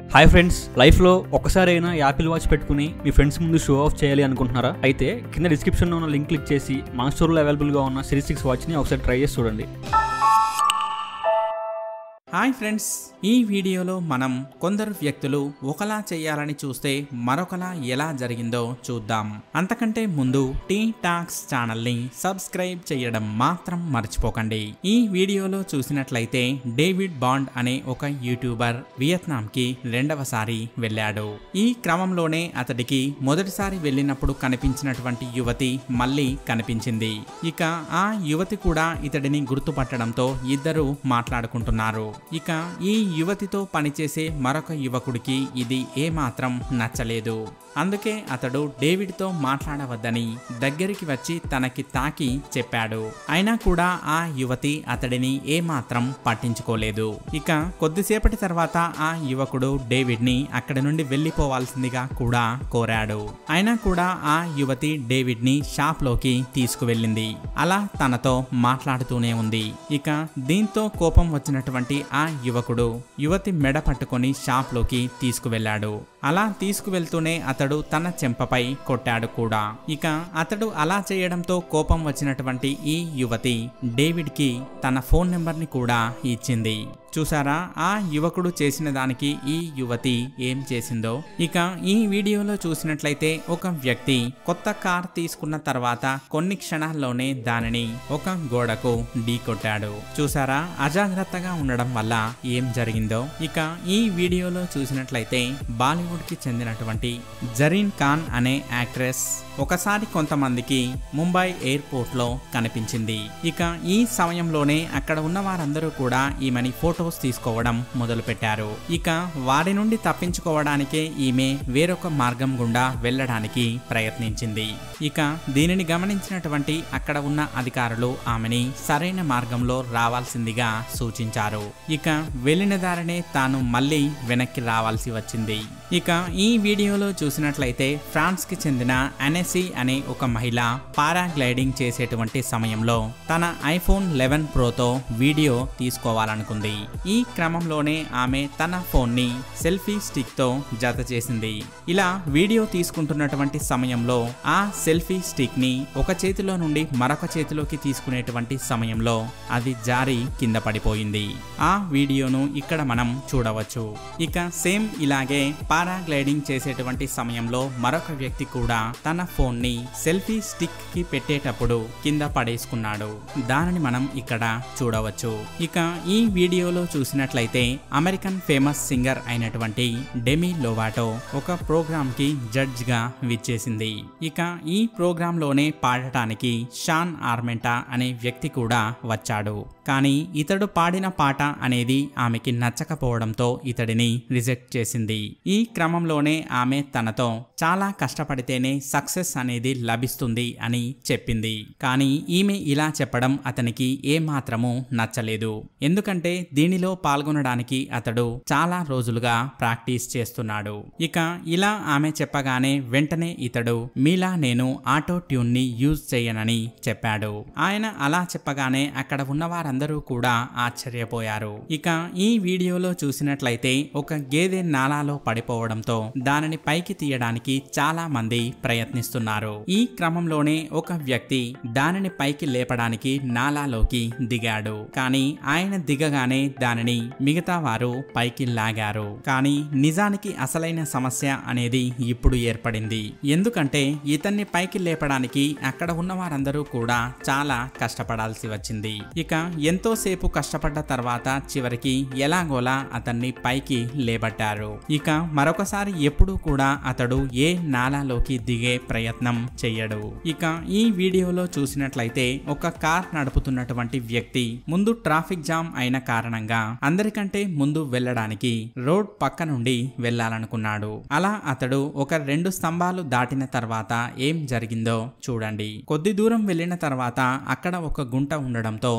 Hi friends, లైఫ్లో ఒక్కసారైనా Apple watch పెట్టుకుని మీ ఫ్రెండ్స్ ముందు షో ఆఫ్ చేయాలి అనుకుంటున్నారా? అయితే కింద డిస్క్రిప్షన్లో ఉన్న లింక్ క్లిక్ చేసి మన స్టోర్లో అవైలబుల్గా ఉన్న సిరీస్ 6 వాచ్ని ఒకసారి ట్రై చేసి చూడండి. హాయ్ ఫ్రెండ్స్, ఈ వీడియోలో మనం కొందరు వ్యక్తులు ఒకలా చేయాలని చూస్తే మరొకలా ఎలా జరిగిందో చూద్దాం. అంతకంటే ముందు టీ టాక్స్ ఛానల్ని సబ్స్క్రైబ్ చేయడం మాత్రం మర్చిపోకండి. ఈ వీడియోలో చూసినట్లయితే డేవిడ్ బాండ్ అనే ఒక యూట్యూబర్ వియత్నాంకి రెండవసారి వెళ్ళాడు. ఈ క్రమంలోనే అతడికి మొదటిసారి వెళ్ళినప్పుడు కనిపించినటువంటి యువతి మళ్ళీ కనిపించింది. ఇక ఆ యువతి కూడా ఇతడిని గుర్తుపట్టడంతో ఇద్దరు మాట్లాడుకుంటున్నారు. ఇక ఈ యువతితో పనిచేసే మరొక యువకుడికి ఇది ఏమాత్రం నచ్చలేదు. అందుకే అతడు డేవిడ్తో మాట్లాడవద్దని దగ్గరికి వచ్చి తనకి తాకి చెప్పాడు. అయినా కూడా ఆ యువతి అతడిని ఏమాత్రం పట్టించుకోలేదు. ఇక కొద్దిసేపటి తర్వాత ఆ యువకుడు డేవిడ్ని అక్కడి నుండి వెళ్ళిపోవాల్సిందిగా కూడా కోరాడు. అయినా కూడా ఆ యువతి డేవిడ్ని షాప్లోకి తీసుకువెళ్ళింది. అలా తనతో మాట్లాడుతూనే ఉంది. ఇక దీంతో కోపం వచ్చినటువంటి ఆ యువకుడు యువతి మెడ పట్టుకొని షాప్లోకి తీసుకువెళ్ళాడు. అలా తీసుకువెళ్తూనే అతడు తన చెంపపై కొట్టాడు కూడా. ఇక అతడు అలా చేయడంతో కోపం వచ్చినటువంటి ఈ యువతి డేవిడ్కి తన ఫోన్ నెంబర్ని కూడా ఇచ్చింది. చూసారా ఆ యువకుడు చేసిన దానికి ఈ యువతి ఏం చేసిందో? ఇక ఈ వీడియోలో చూసినట్లయితే ఒక వ్యక్తి కొత్త కార్ తీసుకున్న తర్వాత కొన్ని క్షణాల్లోనే దానిని ఒక గోడకు ఢీకొట్టాడు. చూసారా అజాగ్రత్తగా ఉండడం వల్ల ఏం జరిగిందో? ఇక ఈ వీడియోలో చూసినట్లయితే బాలీవుడ్ కి చెందినటువంటి జరీన్ ఖాన్ అనే యాక్ట్రెస్ ఒకసారి కొంతమందికి ముంబై ఎయిర్పోర్ట్ లో కనిపించింది. ఇక ఈ సమయంలోనే అక్కడ ఉన్న వారందరూ కూడా ఈమెని ఫోటోస్ తీసుకోవడం మొదలు పెట్టారు. ఇక వారి నుండి తప్పించుకోవడానికే ఈమె వేరొక మార్గం గుండా వెళ్ళడానికి ప్రయత్నించింది. ఇక దీనిని గమనించినటువంటి అక్కడ ఉన్న అధికారులు ఆమెని సరైన మార్గంలో రావాల్సిందిగా సూచించారు. ఇక వెళ్ళిన దారినే తాను మళ్ళీ వెనక్కి రావాల్సి వచ్చింది. ఇక ఈ వీడియోలో చూసినట్లయితే ఫ్రాన్స్ కి చెందిన అనెసి అనే ఒక మహిళ పారాగ్లైడింగ్ చేసేటువంటి సమయంలో తన ఐఫోన్ 11 ప్రోతో వీడియో తీసుకోవాలనుకుంది. ఈ క్రమంలోనే ఆమె తన ఫోన్ ని సెల్ఫీ స్టిక్ తో జత చేసింది. ఇలా వీడియో తీసుకుంటున్నటువంటి సమయంలో ఆ సెల్ఫీ స్టిక్ ని ఒక చేతిలో నుండి మరొక చేతిలోకి తీసుకునేటువంటి సమయంలో అది జారి కింద పడిపోయింది. ఆ వీడియోను ఇక్కడ మనం చూడవచ్చు. ఇక సేమ్ ఇలాగే పారాగ్లైడింగ్ చేసేటువంటి సమయంలో మరొక వ్యక్తి కూడా తన ఫోన్ ని సెల్ఫీ స్టిక్ కి పెట్టేటప్పుడు కింద పడేసుకున్నాడు. దానిని మనం ఇక్కడ చూడవచ్చు. ఇక ఈ వీడియోలో చూసినట్లయితే అమెరికన్ ఫేమస్ సింగర్ అయినటువంటి డెమి లోవాటో ఒక ప్రోగ్రామ్ కి జడ్జ్ గా విచ్చేసింది. ఇక ఈ ప్రోగ్రామ్ లోనే పాడటానికి షాన్ ఆర్మెంటా అనే వ్యక్తి కూడా వచ్చాడు. కానీ ఇతడు పాడిన పాట అనేది ఆమెకి నచ్చకపోవడంతో ఇతడిని రిజెక్ట్ చేసింది. ఈ క్రమంలోనే ఆమె తనతో చాలా కష్టపడితేనే సక్సెస్ అనేది లభిస్తుంది అని చెప్పింది. కానీ ఈమె ఇలా చెప్పడం అతనికి ఏమాత్రము నచ్చలేదు. ఎందుకంటే దీనిలో పాల్గొనడానికి అతడు చాలా రోజులుగా ప్రాక్టీస్ చేస్తున్నాడు. ఇక ఇలా ఆమె చెప్పగానే వెంటనే ఇతడు మీలా నేను ఆటో ట్యూన్ ని యూజ్ చేయనని చెప్పాడు. ఆయన అలా చెప్పగానే అక్కడ ఉన్న వారందరూ కూడా ఆశ్చర్యపోయారు. ఇక ఈ వీడియోలో చూసినట్లయితే ఒక గేదె నాలాలో పడిపోవడంతో దానిని పైకి తీయడానికి చాలా మంది ప్రయత్నిస్తున్నారు. ఈ క్రమంలోనే ఒక వ్యక్తి దానిని పైకి లేపడానికి నాలాలోకి దిగాడు. కానీ ఆయన దిగగానే దానిని మిగతా వారు పైకి లాగారు. కానీ నిజానికి అసలైన సమస్య అనేది ఇప్పుడు ఏర్పడింది. ఎందుకంటే ఇతన్ని పైకి లేపడానికి అక్కడ ఉన్న వారందరూ కూడా చాలా కష్టపడాల్సి వచ్చింది. ఇక ఎంతో సేపు కష్టపడ్డ తర్వాత చివరికి ఎలాగోలా అతన్ని పైకి లేబట్టారు. ఇక మరొకసారి ఎప్పుడూ కూడా అతడు ఏ నాలాలోకి దిగే ప్రయత్నం చెయ్యడు. ఇక ఈ వీడియోలో చూసినట్లయితే ఒక కార్ నడుపుతున్నటువంటి వ్యక్తి ముందు ట్రాఫిక్ జామ్ అయిన కారణంగా అందరికంటే ముందు వెళ్ళడానికి రోడ్ పక్క నుండి వెళ్ళాలనుకున్నాడు. అలా అతడు ఒక 2 స్తంభాలు దాటిన తర్వాత ఏం జరిగిందో చూడండి. కొద్ది దూరం వెళ్ళిన తర్వాత అక్కడ ఒక గుంట ఉండడంతో ఆ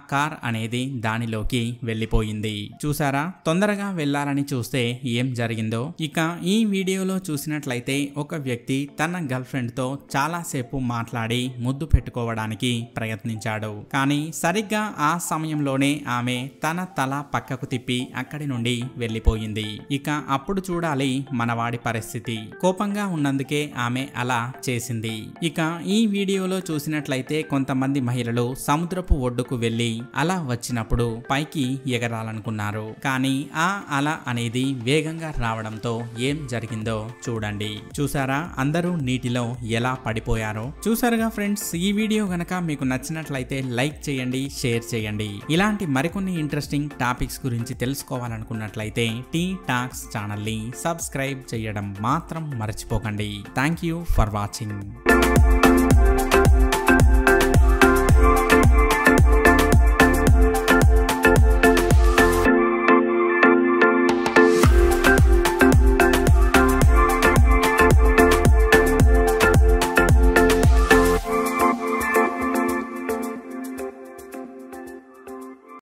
కార్ అనేది దానిలోకి వెళ్ళిపోయింది. చూసారా, తొందరగా వెళ్ళాలని చూస్తే ఏం జరిగిందో. ఇక ఈ వీడియోలో చూసినట్లయితే ఒక వ్యక్తి తన గర్ల్ ఫ్రెండ్ తో చాలా సేపు మాట్లాడి ముద్దు పెట్టుకోవడానికి ప్రయత్నించాడు. కానీ సరిగ్గా ఆ సమయంలోనే ఆమె తన తల పక్కకు తిప్పి అక్కడి నుండి వెళ్ళిపోయింది. ఇక అప్పుడు చూడాలి మనవాడి పరిస్థితి. కోపంగా ఉన్నందుకే ఆమె అలా చేసింది. ఇక ఈ వీడియోలో చూసినట్లయితే కొంతమంది మహిళలు సముద్రపు ఒడ్డుకు వెళ్లి అలా వచ్చినప్పుడు పైకి ఎగరాలనుకున్నారు. కానీ ఆ అల అనేది వేగంగా రావడంతో ఏం జరిగిందో చూడండి. చూసారా, అందరూ నీటిలో ఎలా పడిపోయారో. చూసారుగా ఫ్రెండ్స్, ఈ వీడియో గనక మీకు నచ్చినట్లయితే లైక్ చేయండి, షేర్ చేయండి. ఇలాంటి మరికొన్ని ఇంట్రెస్టింగ్ టాపిక్స్ గురించి తెలుసుకోవాలనుకున్నట్లయితే టీ టాక్స్ ఛానల్ ని సబ్స్క్రైబ్ చేయడం మాత్రం మర్చిపోకండి. Thank you for watching.